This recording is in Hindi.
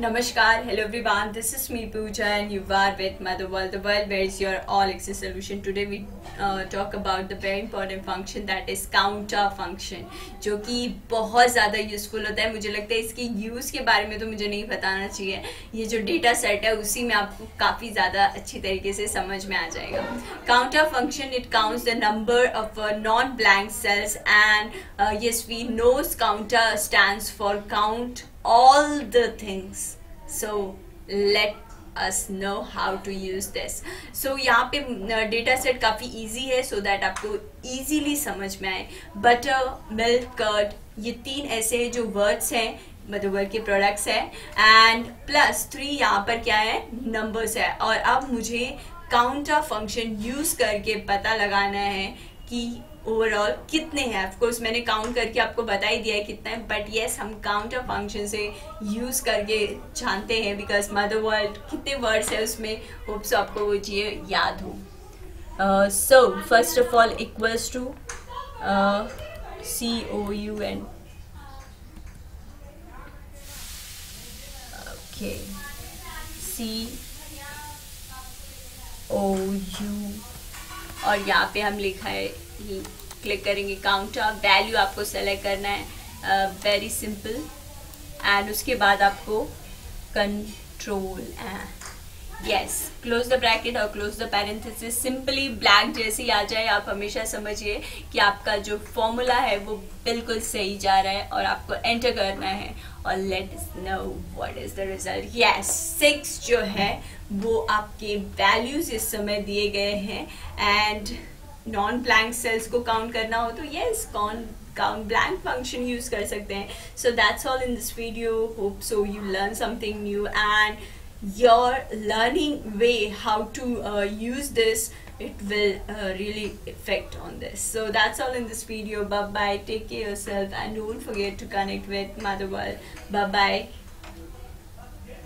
Namaskar, hello everyone, this is me Pooja and you are with MotherWorld, the world where is your all access solution. Today we talk about the very important function that is Counta Function, जो कि बहुत ज़्यादा यूज़फुल होता है. मुझे लगता है इसकी यूज़ के बारे में तो मुझे नहीं बताना चाहिए. ये जो डेटा सेट है उसी में आपको काफ़ी ज़्यादा अच्छी तरीके से समझ में आ जाएगा. Counta function, it counts the number of non-blank cells and yes, we know Counta stands for count all the things. So let us know how to use this. So यहाँ पे डेटा सेट काफ़ी इजी है so that आपको easily समझ में आए. बटर, मिल्क, कर्ड, ये तीन ऐसे जो वर्ड्स हैं MotherWorld के प्रोडक्ट्स हैं एंड +3 यहाँ पर क्या है, नंबर्स है. और अब मुझे काउंटा फंक्शन यूज़ करके पता लगाना है कि ओवरऑल कितने हैं. ऑफ कोर्स मैंने काउंट करके आपको बता ही दिया है कितना है, बट येस हम काउंटर फंक्शन से यूज़ करके जानते हैं बिकॉज MotherWorld कितने वर्ड्स है उसमें. होप सो आपको वो चीज़ें याद हो. So first of all equals to COUN. Okay, COU और यहाँ पे हम लिखा है, क्लिक करेंगे काउंटा. वैल्यू आपको सेलेक्ट करना है, वेरी सिंपल. एंड उसके बाद आपको control yes, close the bracket और close the parenthesis. Simply blank जैसे ही आ जाए आप हमेशा समझिए कि आपका जो फॉर्मूला है वो बिल्कुल सही जा रहा है और आपको एंटर करना है और let us know what is the result. Yes, 6 जो है वो आपके वैल्यूज इस समय दिए गए हैं. एंड नॉन ब्लैंक सेल्स को काउंट करना हो तो yes, count blank function use कर सकते हैं. So that's all in this video. Hope so you learn something new and your learning way how to use this, it will really affect on this. So that's all in this video. Bye bye, take care of yourself and don't forget to connect with MotherWorld. Bye bye.